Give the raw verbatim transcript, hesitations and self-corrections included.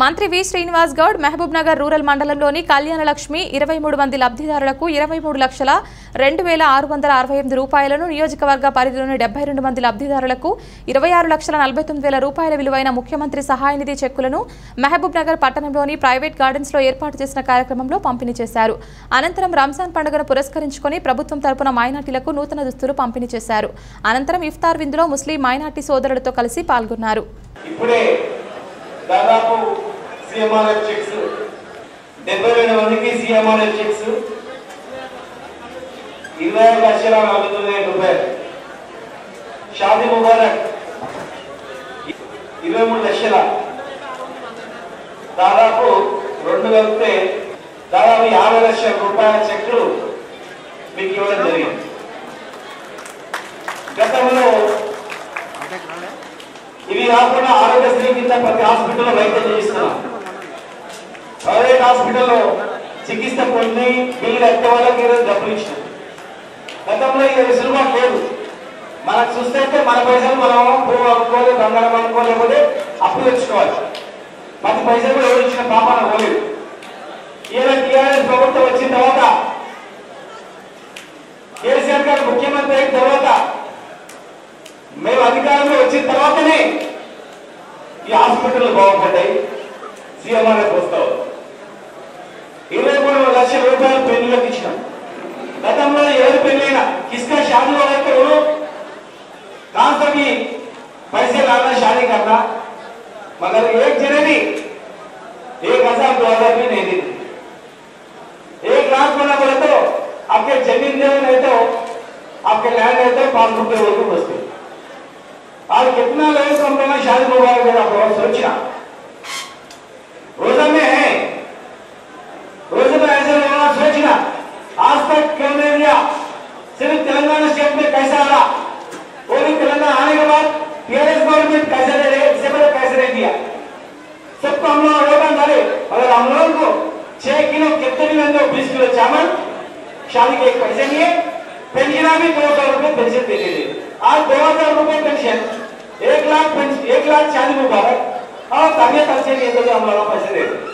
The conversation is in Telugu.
మంత్రి V Srinivas Goud Mahabubnagar rural మండలంలోని కళ్యాణలక్ష్మి ఇరవై మూడు మంది లబ్ధిదారులకు ఇరవై మూడు లక్షల రెండు వేల ఆరు వందల అరవై ఎనిమిది రూపాయలను, నియోజకవర్గ పరిధిలోని డెబ్బై రెండు మంది లబ్ధిదారులకు ఇరవై ఆరు లక్షల నలభై తొమ్మిది వేల రూపాయల విలువైన ముఖ్యమంత్రి సహాయ నిధి చెక్కులను మహబూబ్ నగర్ పట్టణంలోని ప్రైవేట్ గార్డెన్స్ లో ఏర్పాటు చేసిన కార్యక్రమంలో పంపిణీ చేశారు. అనంతరం రంజాన్ పండుగను పురస్కరించుకొని ప్రభుత్వం తరపున మైనార్టీలకు నూతన దుస్తులు పంపిణీ చేశారు. అనంతరం ఇఫ్తార్ విందులో ముస్లిం మైనార్టీ సోదరులతో కలిసి పాల్గొన్నారు. దాదాపు సీఎంఆర్ఎఫ్ చెక్స్ డెబ్బై రెండు మందికి సీఎంఆర్ఎఫ్ చెక్స్ ఇరవై ఐదు లక్షల నలభై తొమ్మిది వేల రూపాయలు, షాదీ ముబారక్ ఇరవై మూడు లక్షల దాదాపు రెండు కలిపితే దాదాపు యాభై లక్షల రూపాయల చెక్లు మీకు ఇవ్వడం జరిగింది. గతంలో ఇవి కాకుండా ఆరోగ్యశ్రీ కింద ప్రతి హాస్పిటల్లో వైద్యం చేయిస్తున్నాం. ప్రైవేట్ హాస్పిటల్లో చికిత్స పొంది బిల్లు ఎక్క వాళ్ళకి ఈరోజు డబ్బులు ఇచ్చినాం. గతంలో ఇది వెసులుబాటు లేదు. మనకు చూస్తే మన పైసలు మనం భూమి అమ్ముకోవాలి, బంగారం అమ్ముకోలేకపోతే అప్పు తెచ్చుకోవాలి. పది పైసలు కూడా ఎవరు ఇచ్చిన పాపన పోలేదు. ఈరోజు టీఆర్ఎస్ ప్రభుత్వం వచ్చిన తర్వాత, కేసీఆర్ గారు ముఖ్యమంత్రి అయిన తర్వాత, మేము అధికారంలో వచ్చిన తర్వాతనే ఈ హాస్పిటల్ బాగుపడ్డాయి. సీఎంఆర్ఎఫ్ వస్తావు ఇరవై మూడు లక్షల రూపాయలు పెళ్లిలోకి ఇచ్చినాం. గతంలో ఎవరు పెళ్ళైనా కిస్కా షాదీ అయితే కాంతకి पैसे लाना शादी करना, मगर एक जने भी एक हजार दो हजार भी नहीं देते. एक लाख बना बोले तो आपके जमीन दे नहीं तो आपके लैंड है तो पांच रुपए वो भी बचते. आज कितना लोगों को हमने शादी मुबारक देना पड़ा सोचना. रोजा में है, रोजा में ऐसे लोगों सोचना. आज तक क्यों नहीं दिया? सिर्फ तेलंगाना स्टेट में कैसा आ रहा, वो भी तेलंगाना आने के बाद टीआरएस गवर्नमेंट कैसे दे रहे, इससे पहले कैसे नहीं दिया. सबको हम लोग रोका डाले. अगर हम लोगों को छह किलो कितने भी लेंगे, बीस किलो चावल शादी के पैसे लिए, पेंशन भी दो सौ रुपए पेंशन दे देते. आज दो हजार रुपए पेंशन, एक लाख एक लाख शादी मुबारक और तबियत अच्छे नहीं तो हम लोग पैसे देते.